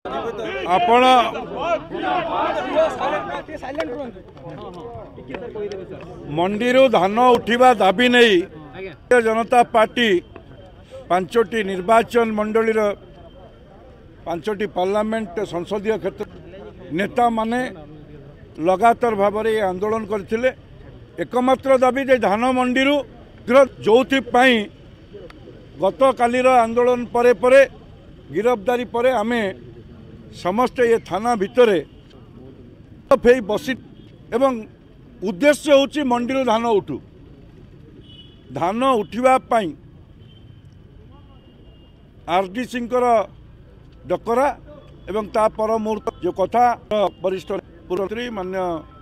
आपण मंडी धान उठा दाबी नहीं जनता पार्टी पांचटी निर्वाचन मंडल पांचटी पार्लियामेंट संसदीय क्षेत्र नेता माने लगातार भाव में आंदोलन करथिले। एकमात्र दाबी जे धान मंडी जो गत कालीर आंदोलन परे परे गिरफ्तारी परे आमे समस्ते ये थाना भितर बसी एवं उद्देश्य होची मंडी धान उठू धान उठा आरडीसी डकरा एवं ता पर मुहूर्त जो कथा वरिष्ठ मुख्यमंत्री मान्य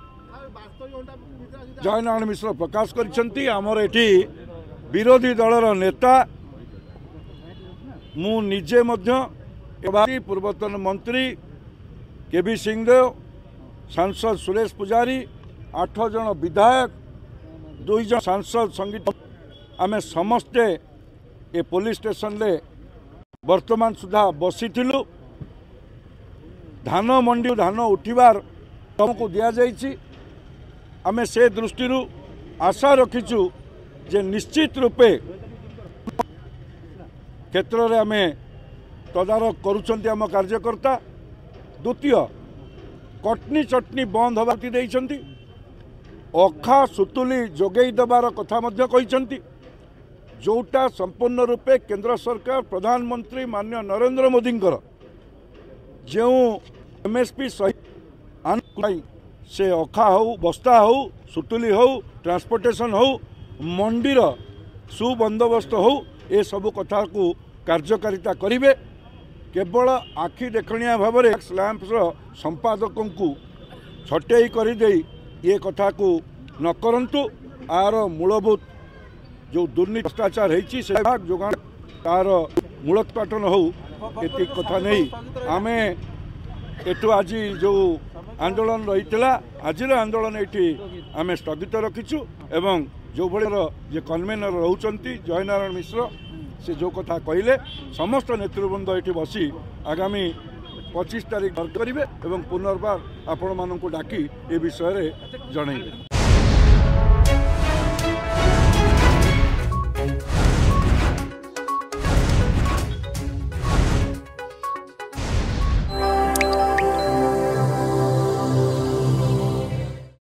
जयनारायण मिश्र प्रकाश करिसेंती। आमर एठी विरोधी दलर नेता मु निजे मध्य पूर्वतन मंत्री केबी सिंहदेव सांसद सुरेश पुजारी 8 जन विधायक 2 जन सांसद संगीत आमे समस्ते ए पुलिस स्टेशन ले वर्तमान सुधा बसी धान मंडी धान उठिबार तुमको दिया जाइछि। आमे से दृष्टि आशा रखीचु जे निश्चित रूपे क्षेत्र में आमे तदारक करुछंती आम कार्यकर्ता। द्वितीय कटनी चटनी बंद होगा देइछंती अखा सुतुली जोगई देवार कथा मध्य कहिछंती जोटा संपूर्ण रूपे केंद्र सरकार प्रधानमंत्री माननीय नरेंद्र मोदी जो एमएसपी सहित से अखा हो बस्ता हो सुतुली हो ट्रांसपोर्टेशन हो मंडीर सुबंदोबस्त हो ए सबु कथा को कार्यकारिता करिवे। केवल आखि देखणिया भाव में स्लैम्प्स संपादकों को छटई करदे ये कथा को न करंतु आर मूलभूत जो दुर्नीति भ्रष्टाचार होती जोगाण तार मूलोत्पाटन हो एति कथा नहीं आमे एटू आज जो आंदोलन रही आज आंदोलन ये आमे स्थगित रखीचु एवं जो भाई कन्वेनर रोचंती जयनारायण मिश्र से जो कथा कहले समस्त नेतृवृंद ये बसी आगामी 25 तारीख करेंगे एवं पुनर्बार आपण मानक डाकी ए विषय जनइबे।